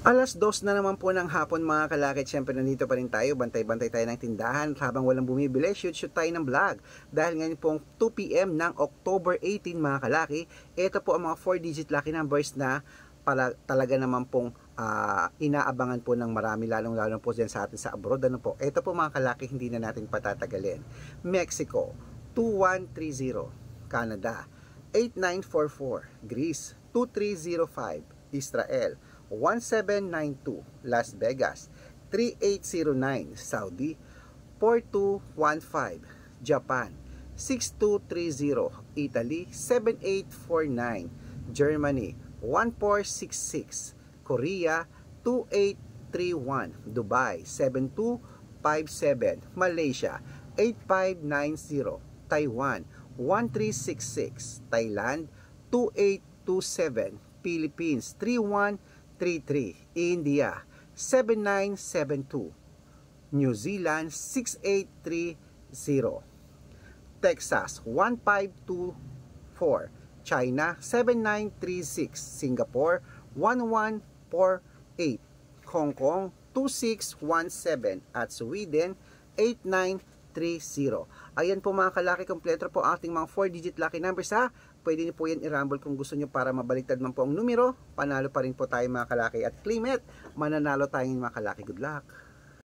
2:00 na naman po ng hapon mga kalaki. Siyempre nandito pa rin tayo, bantay-bantay tayo ng tindahan habang walang bumibili. Shoot tayo ng vlog. Dahil ngayon pong 2 PM ng October 18 mga kalaki. Ito po ang mga 4-digit lucky numbers na talaga naman pong inaabangan po ng marami, lalong-lalo po dyan sa atin sa abroad. Ano po? Ito po mga kalaki, hindi na natin patatagalin. Mexico, 2130. Canada, 8944. Greece, 2305. Israel, 1792. Las Vegas, 3809. Saudi, 4215. Japan, 6230. Italy, 7849. Germany, 1466. Korea, 2831. Dubai, 7257. Malaysia, 8590. Taiwan, 1366. Thailand, 2827. Philippines, 3133. India, 7972. New Zealand, 6830. Texas, 1524. China, 7936. Singapore, 1148. Hong Kong, 2617. At Sweden, 8930. Ayan po mga kalaki, kompleto po ating mga 4-digit lucky numbers ha. Pwede niyo po yan i-rumble kung gusto niyo para mabaliktad man po ang numero. Panalo pa rin po tayo mga kalaki, at claim it, mananalo tayong mga kalaki. Good luck!